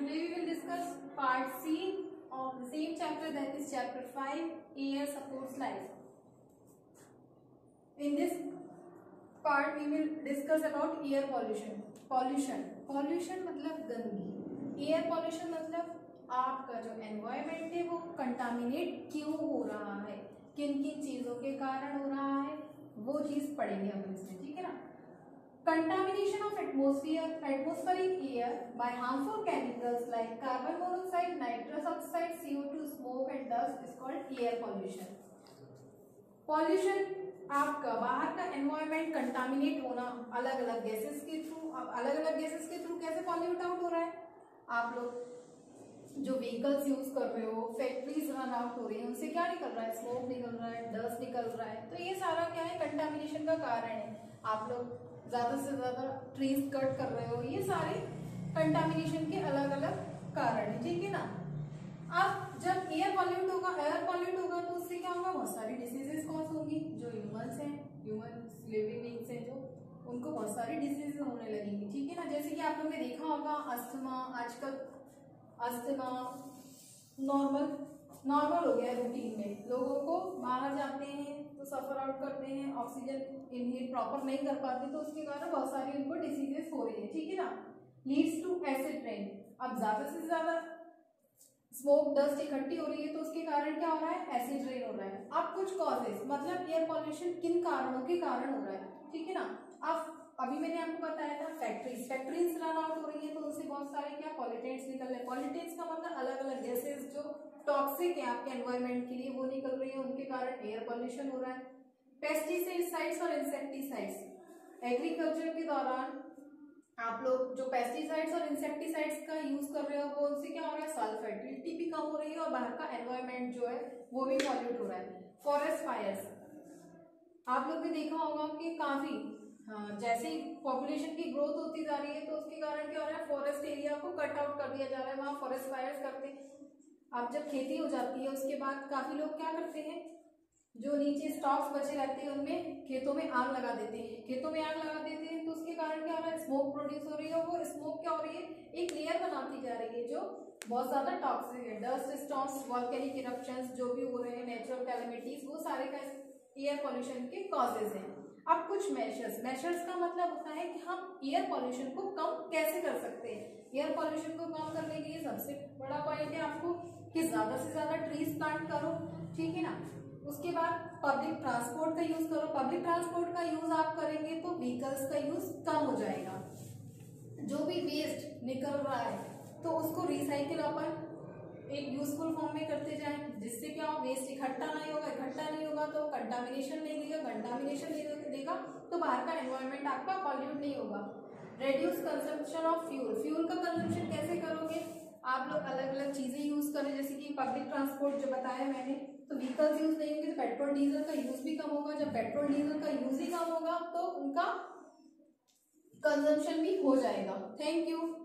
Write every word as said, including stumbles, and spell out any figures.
Today we will discuss part C of the same chapter, that is chapter five, air supports life. In this part we will discuss about air pollution. Pollution pollution मतलब गंदगी. Air pollution मतलब आपका जो environment है वो contaminate क्यों हो रहा है, किन किन चीजों के कारण हो रहा है, वो चीज पढ़ेंगे हम इसमें. ठीक है ना. Contamination of atmosphere, atmospheric air by harmful chemicals like carbon monoxide, nitrous oxide, C O two, smoke and dust is called air pollution. Pollution आपका बाहर का एनवायरमेंट कंटामिनेट होना अलग अलग गैसेस के थ्रू. अब अलग अलग गैसेस के थ्रू कैसे पॉल्यूट आउट हो रहा है. आप लोग जो व्हीकल्स यूज कर रहे हो, फैक्ट्रीज रन आउट हो रही है, उनसे क्या निकल रहा है, स्मोक निकल रहा है, डस्ट निकल रहा है. तो ये सारा क्या है, कंटामिनेशन का कारण है. आप लोग ज्यादा से ज्यादा ट्रीज कट कर रहे हो, ये सारे कंटामिनेशन के अलग अलग कारण है. ठीक है ना. अब जब एयर पॉल्यूट होगा, एयर पॉल्यूट होगा तो उससे क्या होगा, बहुत सारी डिसीजेस कॉज होंगी. जो ह्यूमंस हैं, ह्यूमन लिविंग बीइंग्स हैं, जो उनको बहुत सारी डिसीजेस होने लगेंगी. ठीक है ना. जैसे कि आप लोगों ने देखा होगा अस्थमा, आजकल अस्थमा नॉर्मल नॉर्मल हो गया है. रूटीन में लोगों को बाहर जाते हैं तो सफर आउट करते हैं, ऑक्सीजन इनहेल प्रॉपर नहीं कर पाते, तो उसके कारण बहुत सारी उनको डिसीजेस हो रही है. ठीक है ना. Leads to acid rain. अब ज्यादा से ज्यादा स्मोक डस्ट इकट्ठी हो रही है तो उसके कारण क्या हो रहा है, एसिड रेन हो रहा है. अब कुछ कॉजेस मतलब एयर पॉल्यूशन किन कारणों के कारण हो रहा है. ठीक है ना. अब अभी मैंने आपको बताया था फैक्ट्रीज फैक्ट्रीज रन आउट हो रही है तो उनसे बहुत सारे क्या पॉल्यूटेंट्स निकल रहे हैं. पॉल्यूटेंट्स का मतलब अलग अलग गैसेस जो टॉक्सिक है आपके एनवायरमेंट के लिए, वो निकल रही है, उनके कारण एयर पॉल्यूशन हो रहा है. पेस्टिसाइड्स और इंसेक्टिसाइड्स. एग्रीकल्चर के दौरान आप लोग जो पेस्टिसाइड्स और इंसेक्टिसाइड्स का यूज कर रहे हो वो उनसे क्या हो रहा है, सल्फेटिलिटी भी कम हो रही है और बाहर का एनवायरमेंट जो है वो भी पॉल्यूट हो रहा है. Forest fires. आप लोग भी देखा होगा कि काफी हाँ, जैसे ही पॉपुलेशन की ग्रोथ होती जा रही है तो उसके कारण क्या हो रहा है, फॉरेस्ट एरिया को कट आउट कर दिया जा रहा है, वहाँ फॉरेस्ट फायर्स करते हैं. अब जब खेती हो जाती है उसके बाद काफी लोग क्या करते हैं, जो नीचे स्टॉक्स बचे रहते हैं उनमें खेतों में आग लगा देते हैं. खेतों में आग लगा देते हैं तो उसके कारण क्या हो रहा है, स्मोक प्रोड्यूस हो रही है. वो स्मोक क्या हो रही है, एक लेयर बनाती जा रही है जो बहुत ज्यादा टॉक्सिक है. डस्ट स्टॉर्म्स, वॉल्केनिक इरप्शंस जो भी हो रहे हैं, नेचुरल कैलेमिटीज, वो सारे का एयर पॉल्यूशन के कॉजेज हैं. अब कुछ मेजर्स. मेजर्स का मतलब होता है कि हम एयर पॉल्यूशन को कम कैसे कर सकते हैं. एयर पॉल्यूशन को कम करने के लिए सबसे बड़ा पॉइंट है आपको कि ज्यादा से ज्यादा ट्रीज प्लांट करो. ठीक है ना. उसके बाद पब्लिक ट्रांसपोर्ट का यूज करो. पब्लिक ट्रांसपोर्ट का यूज आप करेंगे तो व्हीकल्स का यूज कम हो जाएगा. जो भी वेस्ट निकल रहा है तो उसको रिसाइकिल अपन एक यूजफुल फॉर्म में करते जाएं, जिससे क्या हो, वेस्ट इकट्ठा नहीं होगा. इकट्ठा नहीं होगा तो कंटामिनेशन नहीं देगा. कंटामिनेशन नहीं देगा तो बाहर का एनवायरमेंट आपका पॉल्यूट नहीं होगा. Reduce consumption of fuel. Fuel का कंजम्पशन कैसे करोगे, आप लोग अलग अलग चीजें यूज करें. जैसे कि पब्लिक ट्रांसपोर्ट जो बताया मैंने, तो व्हीकल्स यूज नहीं होंगे तो पेट्रोल डीजल का यूज भी कम होगा. जब पेट्रोल डीजल का यूज ही कम होगा तो उनका कंजम्पशन भी हो जाएगा. Thank you.